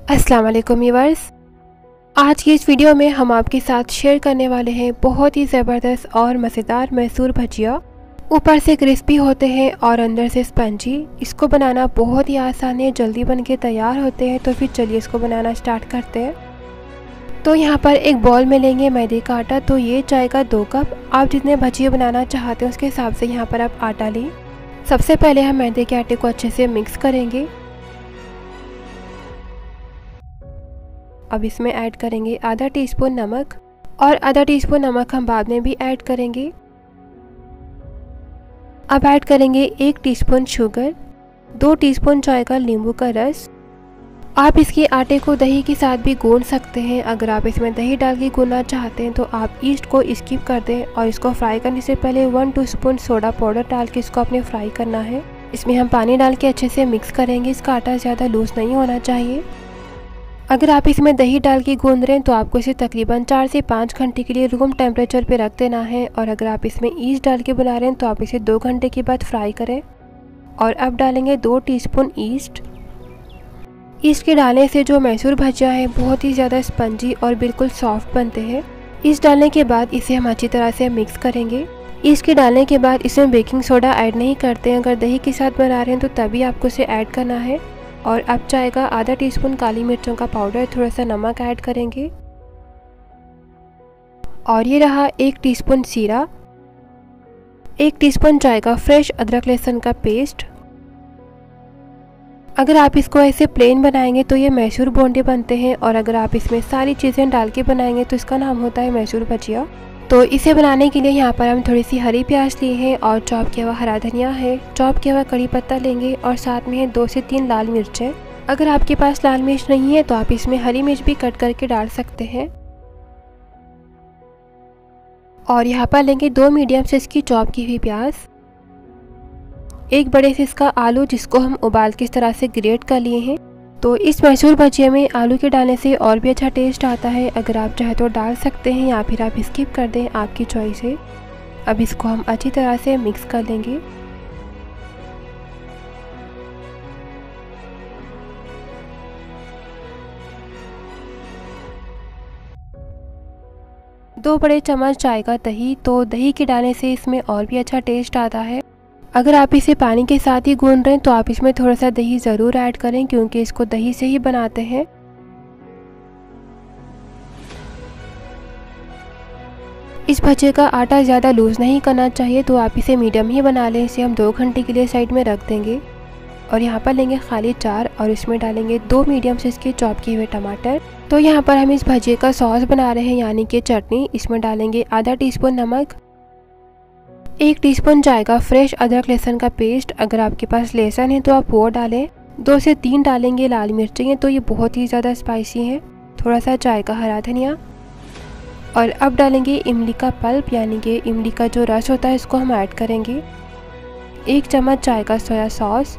अस्सलाम वालेकुम व्यूअर्स। आज की इस वीडियो में हम आपके साथ शेयर करने वाले हैं बहुत ही ज़बरदस्त और मज़ेदार मैसूर भजिया। ऊपर से क्रिस्पी होते हैं और अंदर से स्पंजी। इसको बनाना बहुत ही आसान है, जल्दी बन के तैयार होते हैं। तो फिर चलिए इसको बनाना स्टार्ट करते हैं। तो यहाँ पर एक बॉल में लेंगे मैदे का आटा। तो ये जाएगा 2 कप। आप जितने भजिया बनाना चाहते हैं उसके हिसाब से यहाँ पर आप आटा लें। सबसे पहले हम मैदे के आटे को अच्छे से मिक्स करेंगे। अब इसमें ऐड करेंगे आधा टीस्पून नमक और आधा टीस्पून नमक हम बाद में भी ऐड करेंगे। अब ऐड करेंगे 1 टीस्पून शुगर, 2 टीस्पून चाय का नींबू का रस। आप इसके आटे को दही के साथ भी गूंद सकते हैं। अगर आप इसमें दही डाल के गूंदना चाहते हैं तो आप ईस्ट को स्किप कर दें और इसको फ्राई करने से पहले 1 टीस्पून सोडा पाउडर डाल के इसको अपने फ्राई करना है। इसमें हम पानी डाल के अच्छे से मिक्स करेंगे। इसका आटा ज़्यादा लूज़ नहीं होना चाहिए। अगर आप इसमें दही डाल के गूंद रहे हैं तो आपको इसे तकरीबन 4 से 5 घंटे के लिए रूम टेम्परेचर पे रख देना है। और अगर आप इसमें ईस्ट डाल के बना रहे हैं तो आप इसे 2 घंटे के बाद फ्राई करें। और अब डालेंगे 2 टीस्पून ईस्ट। ईस्ट के डालने से जो मैसूर भजिया है बहुत ही ज़्यादा स्पंजी और बिल्कुल सॉफ्ट बनते हैं। ईस्ट डालने के बाद इसे हम अच्छी तरह से मिक्स करेंगे। ईस्ट के डालने के बाद इसमें बेकिंग सोडा ऐड नहीं करते हैं। अगर दही के साथ बना रहे हैं तो तभी आपको इसे ऐड करना है। और अब जाएगा आधा टीस्पून काली मिर्चों का पाउडर, थोड़ा सा नमक ऐड करेंगे। और ये रहा 1 टीस्पून जीरा, 1 टीस्पून जाएगा फ्रेश अदरक लहसुन का पेस्ट। अगर आप इसको ऐसे प्लेन बनाएंगे तो ये मैसूर बोंडे बनते हैं। और अगर आप इसमें सारी चीज़ें डाल के बनाएंगे तो इसका नाम होता है मैसूर भजिया। तो इसे बनाने के लिए यहाँ पर हम थोड़ी सी हरी प्याज लिए हैं और चॉप किया हुआ हरा धनिया है, चॉप किया हुआ कड़ी पत्ता लेंगे और साथ में है 2 से 3 लाल मिर्चें। अगर आपके पास लाल मिर्च नहीं है तो आप इसमें हरी मिर्च भी कट करके डाल सकते हैं। और यहाँ पर लेंगे 2 मीडियम साइज की चॉप की हुई प्याज, 1 बड़े साइज का आलू जिसको हम उबाल के इस तरह से ग्रेट कर लिए हैं। तो इस मैसूर भजिया में आलू के डालने से और भी अच्छा टेस्ट आता है। अगर आप चाहे तो डाल सकते हैं या फिर आप स्किप कर दें, आपकी चॉइस है। अब इसको हम अच्छी तरह से मिक्स कर लेंगे। दो बड़े चम्मच चाय का दही। तो दही के डालने से इसमें और भी अच्छा टेस्ट आता है। अगर आप इसे पानी के साथ ही गूंद रहे हैं तो आप इसमें थोड़ा सा दही ज़रूर ऐड करें क्योंकि इसको दही से ही बनाते हैं। इस भजिए का आटा ज़्यादा लूज़ नहीं करना चाहिए, तो आप इसे मीडियम ही बना लें। इसे हम 2 घंटे के लिए साइड में रख देंगे। और यहाँ पर लेंगे खाली 4 और इसमें डालेंगे 2 मीडियम साइज के चॉप किए हुए टमाटर। तो यहाँ पर हम इस भजिए का सॉस बना रहे हैं यानी कि चटनी। इसमें डालेंगे आधा टीस्पून नमक, 1 टीस्पून जाएगा फ्रेश अदरक लहसुन का पेस्ट। अगर आपके पास लहसुन है तो आप वो डालें। 2 से 3 डालेंगे लाल मिर्चें, तो ये बहुत ही ज़्यादा स्पाइसी हैं। थोड़ा सा जाएगा हरा धनिया। और अब डालेंगे इमली का पल्प यानी कि इमली का जो रस होता है इसको हम ऐड करेंगे। 1 चम्मच जाएगा सोया सॉस,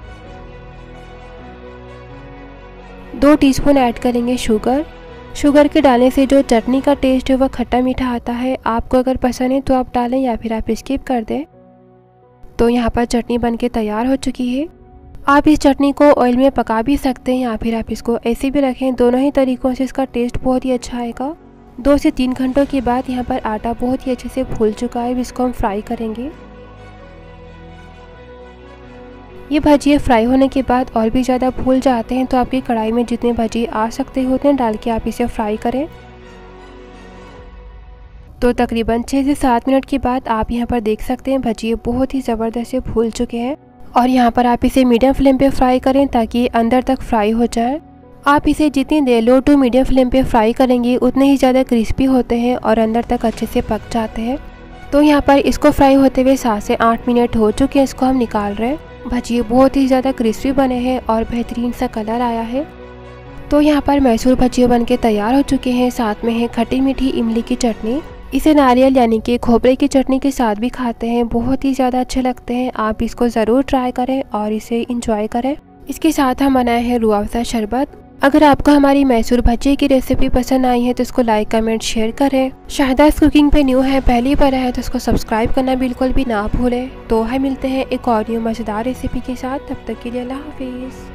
2 टीस्पून ऐड करेंगे शुगर। शुगर के डालने से जो चटनी का टेस्ट है वह खट्टा मीठा आता है। आपको अगर पसंद है तो आप डालें या फिर आप स्किप कर दें। तो यहाँ पर चटनी बनके तैयार हो चुकी है। आप इस चटनी को ऑयल में पका भी सकते हैं या फिर आप इसको ऐसे भी रखें। दोनों ही तरीक़ों से इसका टेस्ट बहुत ही अच्छा आएगा। 2 से 3 घंटों के बाद यहाँ पर आटा बहुत ही अच्छे से फूल चुका है। इसको हम फ्राई करेंगे। ये भजिए फ्राई होने के बाद और भी ज़्यादा फूल जाते हैं, तो आपकी कढ़ाई में जितने भजिए आ सकते हैं उतने डाल के आप इसे फ्राई करें। तो तकरीबन 6 से 7 मिनट के बाद आप यहाँ पर देख सकते हैं भजिए बहुत ही ज़बरदस्त से फूल चुके हैं। और यहाँ पर आप इसे मीडियम फ्लेम पे फ्राई करें ताकि अंदर तक फ्राई हो जाए। आप इसे जितनी देर लो टू मीडियम फ्लेम पे फ्राई करेंगे उतने ही ज़्यादा क्रिस्पी होते हैं और अंदर तक अच्छे से पक जाते हैं। तो यहाँ पर इसको फ्राई होते हुए 7 से 8 मिनट हो चुके हैं। इसको हम निकाल रहे हैं। भजिए बहुत ही ज़्यादा क्रिस्पी बने हैं और बेहतरीन सा कलर आया है। तो यहाँ पर मैसूर भजिए बनके तैयार हो चुके हैं। साथ में है खट्टी मीठी इमली की चटनी। इसे नारियल यानी कि खोपरे की चटनी के साथ भी खाते हैं, बहुत ही ज़्यादा अच्छे लगते हैं। आप इसको ज़रूर ट्राई करें और इसे इंजॉय करें। इसके साथ हम बनाए हैं रूह अफ़ज़ा शरबत। अगर आपको हमारी मैसूर भजिए की रेसिपी पसंद आई है तो इसको लाइक कमेंट शेयर करें। शाहिदास कुकिंग पे न्यू है, पहली बार है तो इसको सब्सक्राइब करना बिल्कुल भी ना भूलें। तो हम मिलते हैं एक और न्यू मज़ेदार रेसिपी के साथ। तब तक के लिए अल्लाह हाफिज़।